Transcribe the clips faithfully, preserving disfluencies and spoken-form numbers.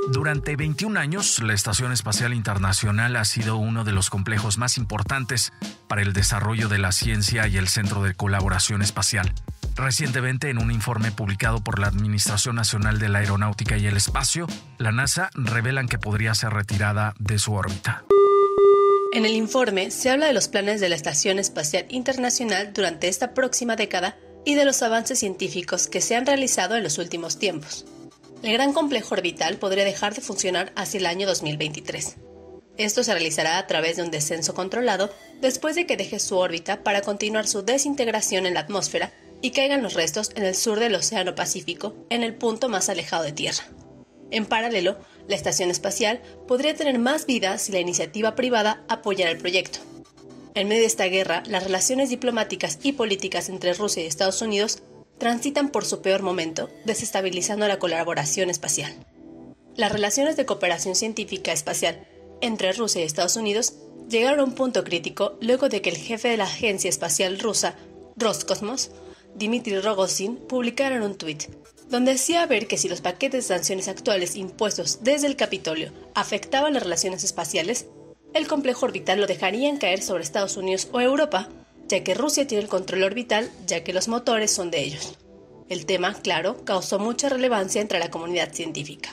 Durante veintiún años, la Estación Espacial Internacional ha sido uno de los complejos más importantes para el desarrollo de la ciencia y el Centro de Colaboración Espacial. Recientemente, en un informe publicado por la Administración Nacional de la Aeronáutica y el Espacio, la NASA revelan que podría ser retirada de su órbita. En el informe se habla de los planes de la Estación Espacial Internacional durante esta próxima década y de los avances científicos que se han realizado en los últimos tiempos. El gran complejo orbital podría dejar de funcionar hacia el año dos mil veintitrés. Esto se realizará a través de un descenso controlado después de que deje su órbita para continuar su desintegración en la atmósfera y caigan los restos en el sur del Océano Pacífico, en el punto más alejado de Tierra. En paralelo, la estación espacial podría tener más vida si la iniciativa privada apoyara el proyecto. En medio de esta guerra, las relaciones diplomáticas y políticas entre Rusia y Estados Unidos transitan por su peor momento, desestabilizando la colaboración espacial. Las relaciones de cooperación científica espacial entre Rusia y Estados Unidos llegaron a un punto crítico luego de que el jefe de la agencia espacial rusa, Roscosmos, Dmitry Rogozin, publicara un tuit, donde hacía ver que si los paquetes de sanciones actuales impuestos desde el Capitolio afectaban las relaciones espaciales, el complejo orbital lo dejarían caer sobre Estados Unidos o Europa, ya que Rusia tiene el control orbital, ya que los motores son de ellos. El tema, claro, causó mucha relevancia entre la comunidad científica.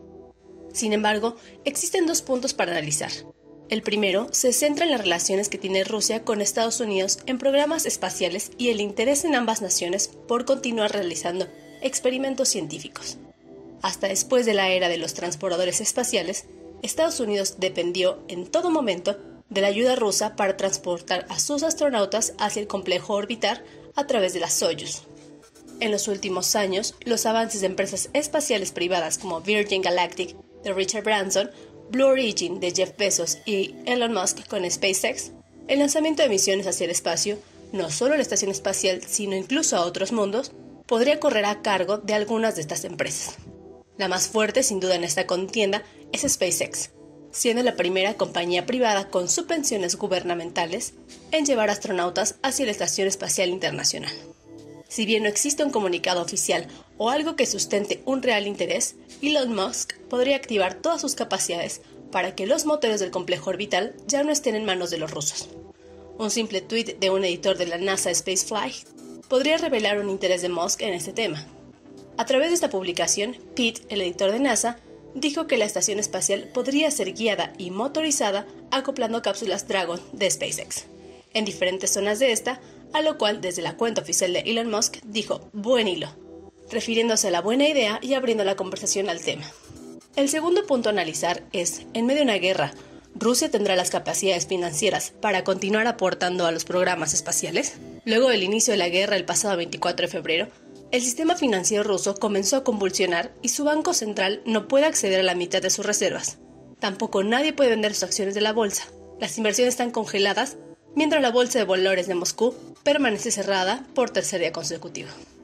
Sin embargo, existen dos puntos para analizar. El primero se centra en las relaciones que tiene Rusia con Estados Unidos en programas espaciales y el interés en ambas naciones por continuar realizando experimentos científicos. Hasta después de la era de los transportadores espaciales, Estados Unidos dependió en todo momento de la ayuda rusa para transportar a sus astronautas hacia el complejo orbital a través de la Soyuz. En los últimos años, los avances de empresas espaciales privadas como Virgin Galactic de Richard Branson, Blue Origin de Jeff Bezos y Elon Musk con SpaceX, el lanzamiento de misiones hacia el espacio, no solo a la estación espacial, sino incluso a otros mundos, podría correr a cargo de algunas de estas empresas. La más fuerte, sin duda, en esta contienda es SpaceX, siendo la primera compañía privada con subvenciones gubernamentales en llevar astronautas hacia la Estación Espacial Internacional. Si bien no existe un comunicado oficial o algo que sustente un real interés, Elon Musk podría activar todas sus capacidades para que los motores del complejo orbital ya no estén en manos de los rusos. Un simple tuit de un editor de la NASA Spaceflight podría revelar un interés de Musk en este tema. A través de esta publicación, Pete, el editor de NASA, dijo que la estación espacial podría ser guiada y motorizada acoplando cápsulas Dragon de SpaceX en diferentes zonas de esta, a lo cual desde la cuenta oficial de Elon Musk dijo "buen hilo", refiriéndose a la buena idea y abriendo la conversación al tema. El segundo punto a analizar es, en medio de una guerra, ¿Rusia tendrá las capacidades financieras para continuar aportando a los programas espaciales? Luego del inicio de la guerra el pasado veinticuatro de febrero, el sistema financiero ruso comenzó a convulsionar y su banco central no puede acceder a la mitad de sus reservas. Tampoco nadie puede vender sus acciones de la bolsa. Las inversiones están congeladas, mientras la bolsa de valores de Moscú permanece cerrada por tercer día consecutivo.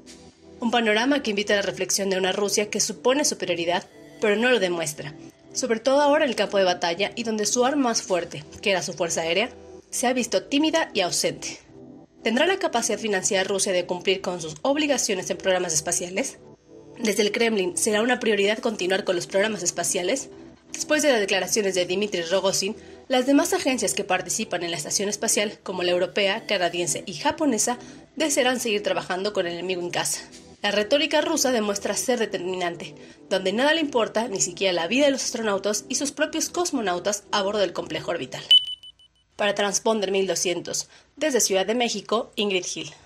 Un panorama que invita a la reflexión de una Rusia que supone superioridad, pero no lo demuestra, sobre todo ahora en el campo de batalla y donde su arma más fuerte, que era su fuerza aérea, se ha visto tímida y ausente. ¿Tendrá la capacidad financiera Rusia de cumplir con sus obligaciones en programas espaciales? Desde el Kremlin, ¿será una prioridad continuar con los programas espaciales? Después de las declaraciones de Dmitry Rogozin, las demás agencias que participan en la estación espacial, como la europea, canadiense y japonesa, desearán seguir trabajando con el enemigo en casa. La retórica rusa demuestra ser determinante, donde nada le importa, ni siquiera la vida de los astronautas y sus propios cosmonautas a bordo del complejo orbital. Para Transponder mil doscientos, desde Ciudad de México, Ingrid Hill.